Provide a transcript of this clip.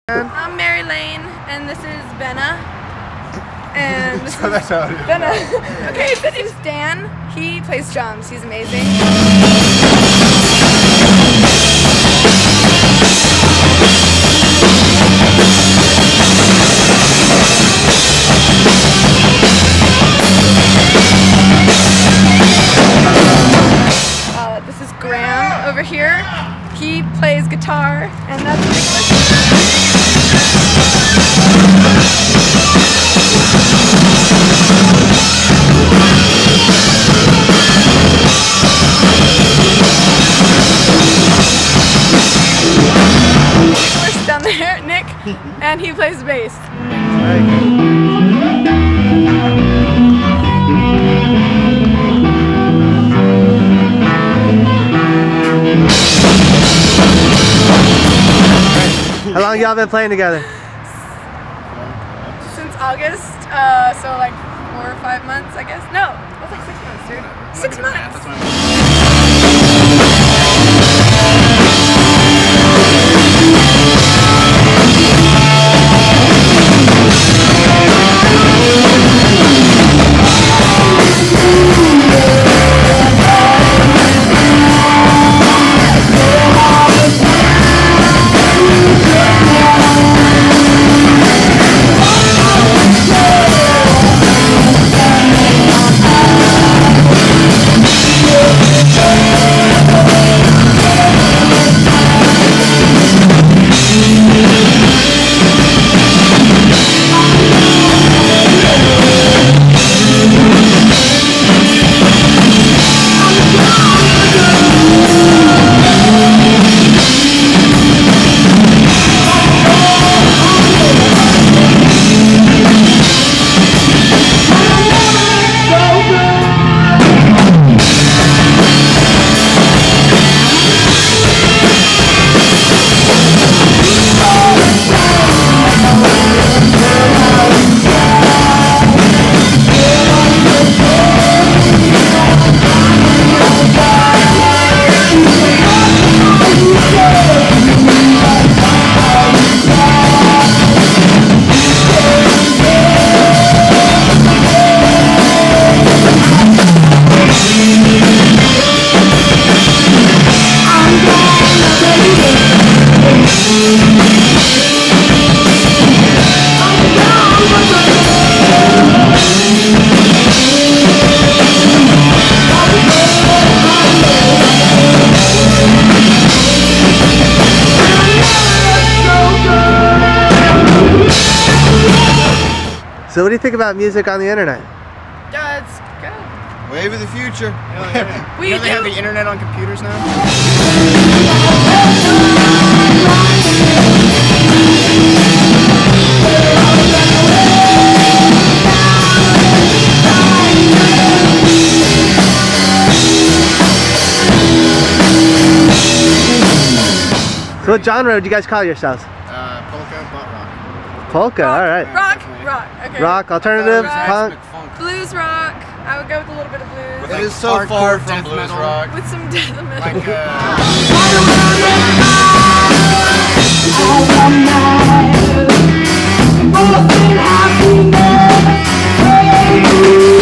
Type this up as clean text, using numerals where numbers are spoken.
I'm Mary Lane, and this is Benna. And this So that's how it is. Benna. Okay, this is Dan. He plays drums. He's amazing. This is Graham over here. He plays guitar, and that's Nicholas down there, Nick, and he plays bass. How long y'all been playing together? Since August, so like 4 or 5 months, I guess. No, that's like 6 months, dude. 6 months. So what do you think about music on the internet? It's good. Wave of the future. We Don't they have the internet on computers now? So what genre would you guys call yourselves? Polka, butt rock. Polka, alright. Rock, okay. Rock, alternative, Rock. punk. Blues rock. I would go with a little bit of blues. It is so far from blues rock. With some death metal. Like, Happiness,